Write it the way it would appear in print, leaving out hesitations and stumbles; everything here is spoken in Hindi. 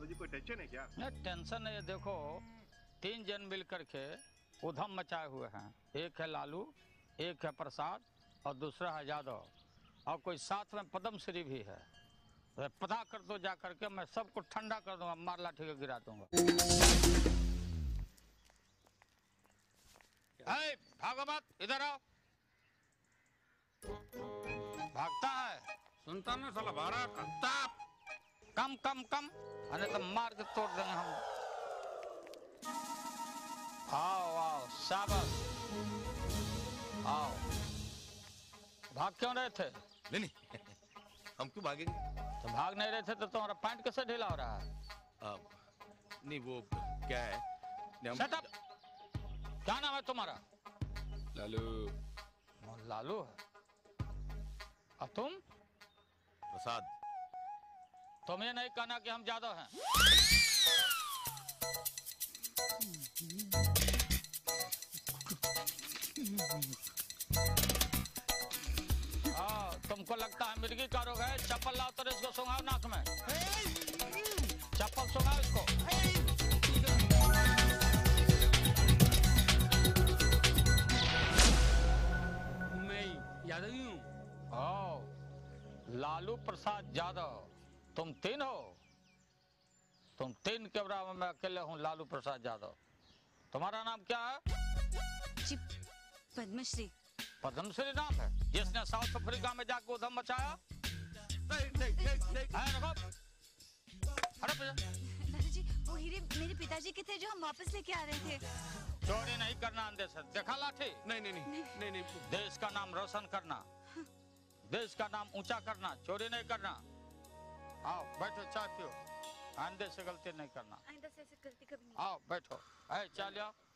जी कोई टेंशन है क्या? नहीं टेंशन नहीं है। देखो 3 जन मिल करके उधम मचाए हुए हैं। एक है लालू, एक है प्रसाद और दूसरा है यादव, और कोई साथ में पद्मश्री भी है। तो पता कर दो जा करके, मैं सबको ठंडा कर दूंगा, मार लाठी के गिरा दूंगा। भागो मत, इधर आओ। भागता है, सुनता ना साला बारह का। कम कम कम, अरे तो मार के तोड़ देंगे हम। आओ आओ शाबाश, आओ। भाग क्यों रहे थे? नहीं नहीं हम क्यों भागेंगे? तो भाग नहीं रहे थे तो तुम्हारा पैंट कैसे ढीला हो रहा है? नहीं वो क्या है Shut up! क्या नाम है तुम्हारा? लालू। लालू है। और तुम? प्रसाद। तुम ये नहीं कहना कि हम यादव हैं। तुमको लगता है मिर्गी का रोग है? चप्पल लाओ तो इसको सुंघाओ नाक में। चप्पल सुंघाओ इसको। मैं यादव ही हूँ। लालू प्रसाद यादव, तुम 3 हो? तुम 3 के बराबर, मैं अकेले हूँ लालू प्रसाद यादव। तुम्हारा नाम क्या है? जी पद्मश्री। पद्मश्री नाम है जिसने साउथ अफ्रीका में जाकर उधम मचाया? दादाजी वो हीरे मेरे पिताजी के थे जो हम वापस लेके आ रहे थे। चोरी नहीं करना अंधे से, देखा लाठी? नहीं नहीं नहीं नहीं नहीं। देश का नाम रोशन करना, देश का नाम ऊंचा करना, चोरी नहीं करना। आओ बैठो, चाय पियो। आइंदे से गलती नहीं करना। आइंदा से ऐसे गलती कभी नहीं। आओ बैठो, चाय ले आओ।